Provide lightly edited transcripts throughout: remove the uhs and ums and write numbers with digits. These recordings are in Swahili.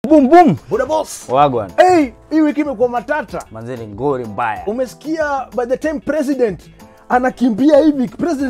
Boom boom. Buda boss. Wagwan. Hey, hii wiki imekuwa matata. Manzeni ngori mbaya. Umesikia by the time president anakimbia hivi,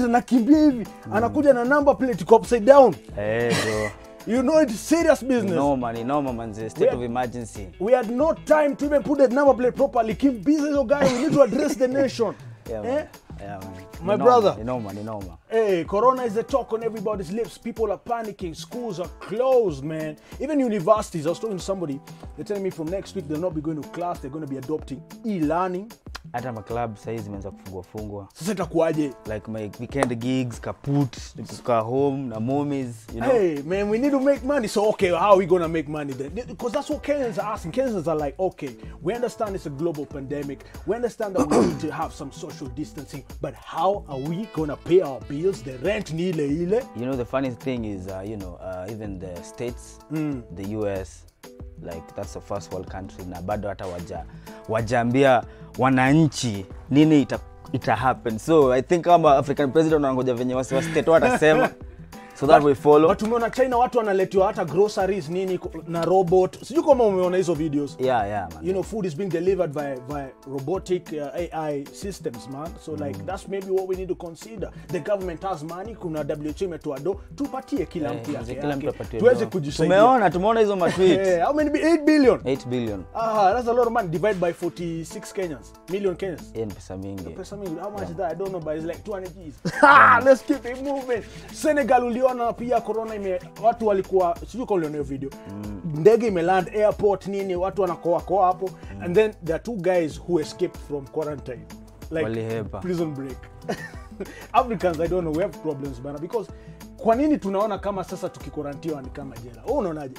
anakuja na number plate upside down. Bro. You know it's serious business. No man, manze. State of emergency. We had no time to even put the number plate properly. Kimbiza hizo guy, we need to address the nation. Yeah, man. Yeah, man. My brother. You know, man. Hey, Corona is the talk on everybody's lips. People are panicking. Schools are closed, man. Even universities. I was talking to somebody. They're telling me from next week they'll not be going to class. They're going to be adopting e-learning. Hata club saizi zimeanza kufungwa. Sasa itakuaje? Like my weekend gigs, kaput, kukaa home na momies, you know. Hey, man, we need to make money. So, okay, how are we going to make money then? Because that's what Kenyans are asking. Kenyans are like, okay, we understand it's a global pandemic. We understand that we need to have some social distancing. But how are we going to pay our bills? The rent ni ile. You know, the funny thing is, even the States, the US, like that's the first world country, na bado hata wajaambia wananchi nini ita happen. So I think kama African president wanangoja venye wasi state watasema so that we follow. But tumeona China watu wanaletewa hata groceries nini na robot. Sijui kama umeona hizo videos. Yeah, man. You know, food is being delivered by robotic AI systems, man. So like that's maybe what we need to consider. The government has money, kuna WHO imetoa do, tupatie kila mtu yake. Tuweze kujisaidia. Tumeona hizo matweets. How many 8 billion? 8 billion. That's a lot of money divided by 46 Kenyans. Million Kenyans. Ni pesa mingi. Pesa mingi. How much is that? I don't know, but it's like 200 G's. Let's keep it moving. Senegal uliona pia corona watu walikuwa sijui kwa hiyo video. Ndege imeland airport nini, watu wanakoa hapo. And then there are two guys who escaped from quarantine. Like prison break. Africans, I don't know, we have problems bana, because kwa nini tunaona kama sasa tukikorantiwa ni kama jela? Wewe unaonaje?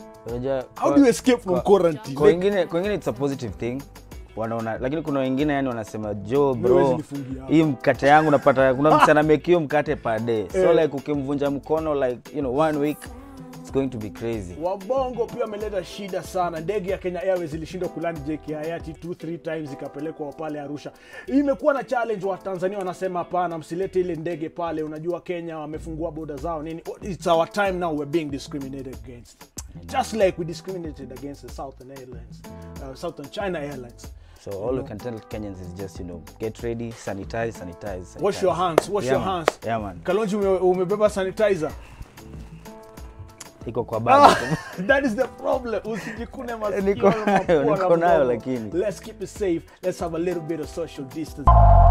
How do you escape from quarantine? Kwa wengine it's a positive thing. Wanaona, lakini kuna wengine yani wanasema Joe bro, hii mkate yangu napata, kuna msana make hiyo mkate per day. So like ukimvunja mkono like 1 week, it's going to be crazy. Wabongo pia wameleta shida sana. Ndege ya Kenya Airways ilishindwa kulandi JKIA 2-3 times, ikapelekwa pale Arusha. Imekuwa na challenge, wa Tanzania wanasema hapana, msilete ile ndege pale, unajua Kenya wamefungua boda zao nini. It's our time now, we're being discriminated against. Just like we discriminated against the Southern Airlines, Southern China Airlines. So all we can tell Kenyans is just, get ready, sanitize. Wash your hands, your hands. Yeah, man. Kalonji umebeba sanitizer. Iko kwa bag. That is the problem. Usijikune masikio. Niko nayo lakini. Let's keep it safe. Let's have a little bit of social distance.